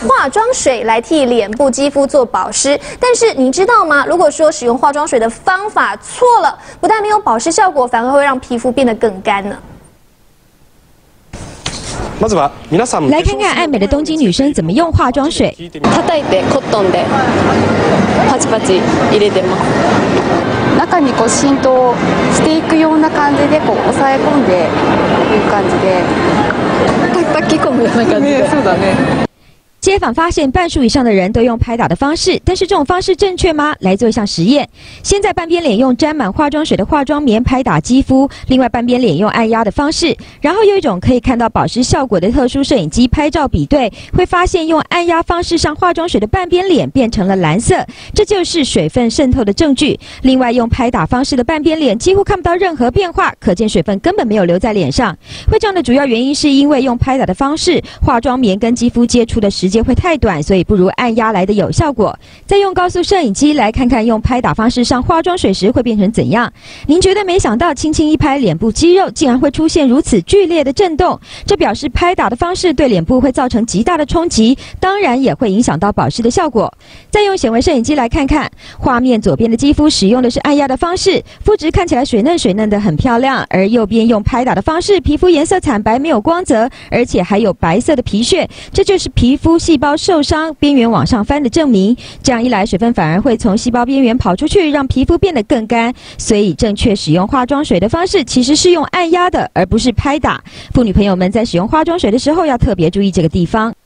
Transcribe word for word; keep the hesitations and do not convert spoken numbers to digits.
化妆水来替脸部肌肤做保湿。但是你知道吗？如果说使用化妆水的方法错了，不但没有保湿效果，反而会让皮肤变得更干呢。 来看看爱美的东京女生怎么用化妆水。 叩いてコットンでパチパチ入れてます。中にこう浸透していくような感じでこう押さえ込んでという感じで炊き込むような感じで。そうだね。 街坊发现半数以上的人都用拍打的方式，但是这种方式正确吗？来做一项实验，先在半边脸用沾满化妆水的化妆棉拍打肌肤，另外半边脸用按压的方式，然后用一种可以看到保湿效果的特殊摄影机拍照比对，会发现用按压方式上化妆水的半边脸变成了蓝色，这就是水分渗透的证据。另外用拍打方式的半边脸几乎看不到任何变化，可见水分根本没有留在脸上。会这样的主要原因是因为用拍打的方式，化妆棉跟肌肤接触的时间 会太短，所以不如按压来的有效果。再用高速摄影机来看看用拍打方式上化妆水时会变成怎样。您绝对没想到，轻轻一拍，脸部肌肉竟然会出现如此剧烈的震动，这表示拍打的方式对脸部会造成极大的冲击，当然也会影响到保湿的效果。再用显微摄影机来看看，画面左边的肌肤使用的是按压的方式，肤质看起来水嫩水嫩的很漂亮，而右边用拍打的方式，皮肤颜色惨白没有光泽，而且还有白色的皮屑，这就是皮肤 细胞受伤，边缘往上翻的证明。这样一来，水分反而会从细胞边缘跑出去，让皮肤变得更干。所以，正确使用化妆水的方式其实是用按压的，而不是拍打。妇女朋友们在使用化妆水的时候，要特别注意这个地方。